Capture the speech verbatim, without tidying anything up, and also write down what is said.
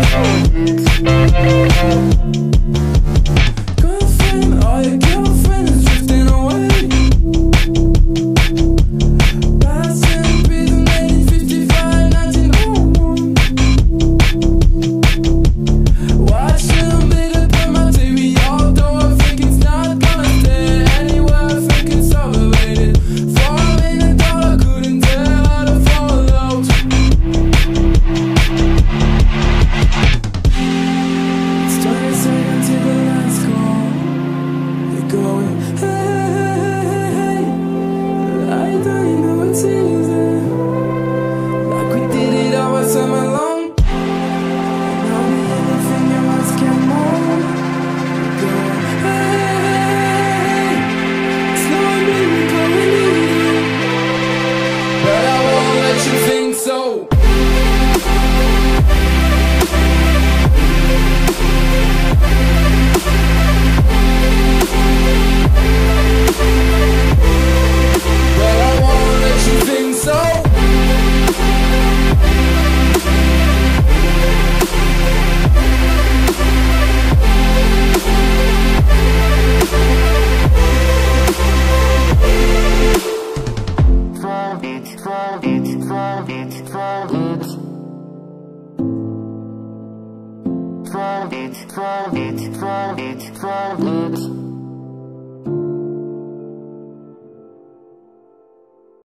Girlfriend, all your girlfriends drifting away. Passing, breathing, eighteen fifty-five, nineteen oh one. Watching them bleed upon my T V, although I think it's not gonna stay anywhere. I think it's overrated. For a minute, all I couldn't tell how to fall out. It's twenty seconds till the lights go. You're going, hey, hey, hey, hey. I don't you know it's easy. Like we did it all summer long. And I'll be anything you must get more. Going, hey, hey, hey. It's not me calling you, but I won't let you think so. But I won't let you think so. Fall it, fall it, fall it, fall it. Fall it, fall it, fall it, fall it.